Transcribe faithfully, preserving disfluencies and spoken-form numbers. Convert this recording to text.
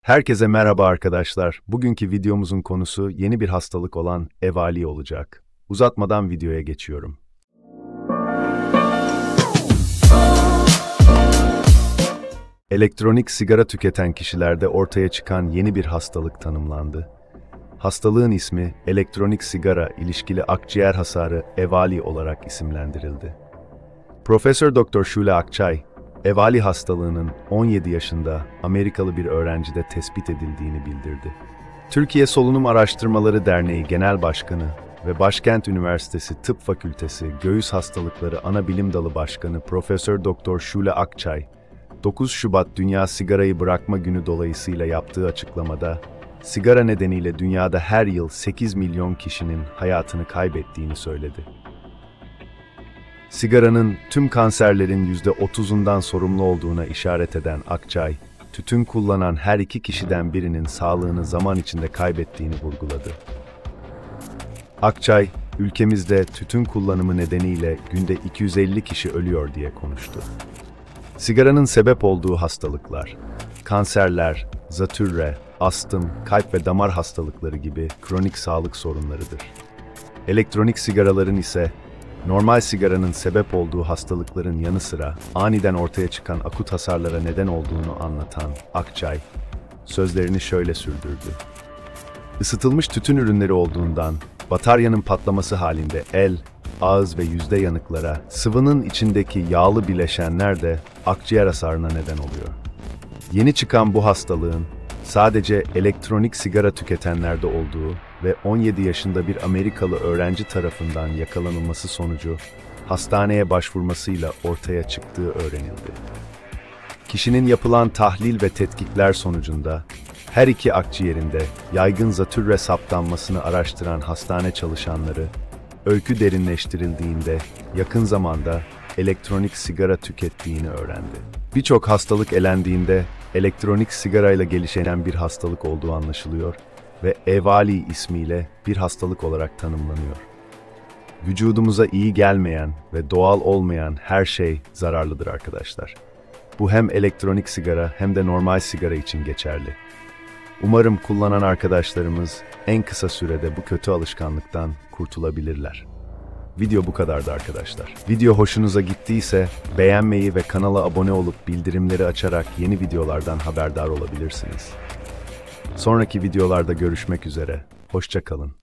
Herkese merhaba arkadaşlar. Bugünkü videomuzun konusu yeni bir hastalık olan EVALI olacak. Uzatmadan videoya geçiyorum. Elektronik sigara tüketen kişilerde ortaya çıkan yeni bir hastalık tanımlandı. Hastalığın ismi elektronik sigara ilişkili akciğer hasarı EVALI olarak isimlendirildi. Profesör Doktor Shule Akçay, EVALI hastalığının on yedi yaşında Amerikalı bir öğrencide tespit edildiğini bildirdi. Türkiye Solunum Araştırmaları Derneği Genel Başkanı ve Başkent Üniversitesi Tıp Fakültesi Göğüs Hastalıkları Anabilim Dalı Başkanı Profesör Doktor Shule Akçay, dokuz Şubat Dünya Sigarayı Bırakma Günü dolayısıyla yaptığı açıklamada, sigara nedeniyle dünyada her yıl sekiz milyon kişinin hayatını kaybettiğini söyledi. Sigaranın tüm kanserlerin yüzde otuzundan sorumlu olduğuna işaret eden Akçay, tütün kullanan her iki kişiden birinin sağlığını zaman içinde kaybettiğini vurguladı. Akçay, ülkemizde tütün kullanımı nedeniyle günde iki yüz elli kişi ölüyor diye konuştu. Sigaranın sebep olduğu hastalıklar, kanserler, zatürre, astım, kalp ve damar hastalıkları gibi kronik sağlık sorunlarıdır. Elektronik sigaraların ise normal sigaranın sebep olduğu hastalıkların yanı sıra aniden ortaya çıkan akut hasarlara neden olduğunu anlatan Akçay, sözlerini şöyle sürdürdü. Isıtılmış tütün ürünleri olduğundan, bataryanın patlaması halinde el, ağız ve yüzde yanıklara, sıvının içindeki yağlı bileşenler de akciğer hasarına neden oluyor. Yeni çıkan bu hastalığın sadece elektronik sigara tüketenlerde olduğu ve on yedi yaşında bir Amerikalı öğrenci tarafından yakalanılması sonucu hastaneye başvurmasıyla ortaya çıktığı öğrenildi. Kişinin yapılan tahlil ve tetkikler sonucunda her iki akciğerinde yaygın zatürre saptanmasını araştıran hastane çalışanları, öykü derinleştirildiğinde yakın zamanda elektronik sigara tükettiğini öğrendi. Birçok hastalık elendiğinde elektronik sigarayla gelişen bir hastalık olduğu anlaşılıyor ve EVALI ismiyle bir hastalık olarak tanımlanıyor. Vücudumuza iyi gelmeyen ve doğal olmayan her şey zararlıdır arkadaşlar. Bu hem elektronik sigara hem de normal sigara için geçerli. Umarım kullanan arkadaşlarımız en kısa sürede bu kötü alışkanlıktan kurtulabilirler. Video bu kadardı arkadaşlar. Video hoşunuza gittiyse beğenmeyi ve kanala abone olup bildirimleri açarak yeni videolardan haberdar olabilirsiniz. Sonraki videolarda görüşmek üzere. Hoşça kalın.